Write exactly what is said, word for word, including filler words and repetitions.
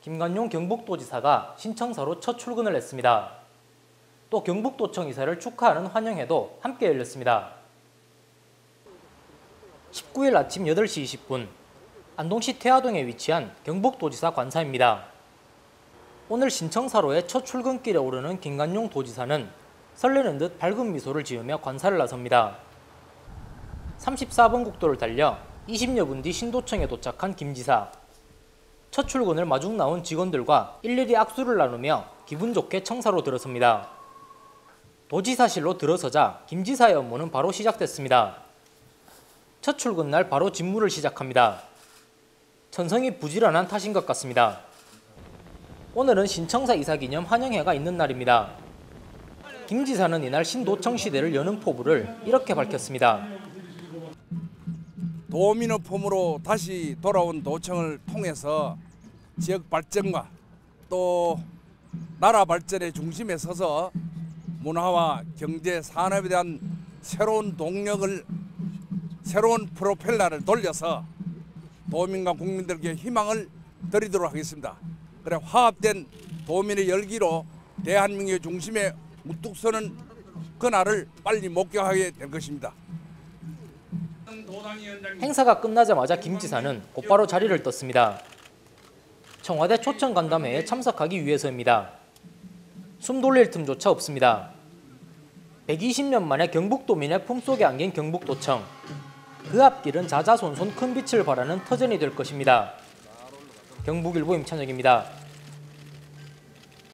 김관용 경북도지사가 신청사로 첫 출근을 했습니다. 또 경북도청 이사를 축하하는 환영회도 함께 열렸습니다. 십구 일 아침 여덟 시 이십 분, 안동시 태화동에 위치한 경북도지사 관사입니다. 오늘 신청사로의 첫 출근길에 오르는 김관용 도지사는 설레는 듯 밝은 미소를 지으며 관사를 나섭니다. 삼십사 번 국도를 달려 이십여 분 뒤 신도청에 도착한 김 지사. 첫 출근을 마중 나온 직원들과 일일이 악수를 나누며 기분 좋게 청사로 들어섭니다. 도지사실로 들어서자 김 지사의 업무는 바로 시작됐습니다. 첫 출근 날 바로 직무를 시작합니다. 천성이 부지런한 탓인 것 같습니다. 오늘은 신청사 이사 기념 환영회가 있는 날입니다. 김 지사는 이날 신도청 시대를 여는 포부를 이렇게 밝혔습니다. 도민의 폼으로 다시 돌아온 도청을 통해서 지역 발전과 또 나라 발전의 중심에 서서 문화와 경제, 산업에 대한 새로운 동력을, 새로운 프로펠러를 돌려서 도민과 국민들에게 희망을 드리도록 하겠습니다. 그래 화합된 도민의 열기로 대한민국의 중심에 우뚝 서는 그날을 빨리 목격하게 될 것입니다. 행사가 끝나자마자 김 지사는 곧바로 자리를 떴습니다. 청와대 초청 간담회에 참석하기 위해서입니다. 숨 돌릴 틈조차 없습니다. 백이십 년 만에 경북도민의 품속에 안긴 경북도청. 그 앞길은 자자손손 큰 빛을 발하는 터전이 될 것입니다. 경북일보 임찬혁입니다.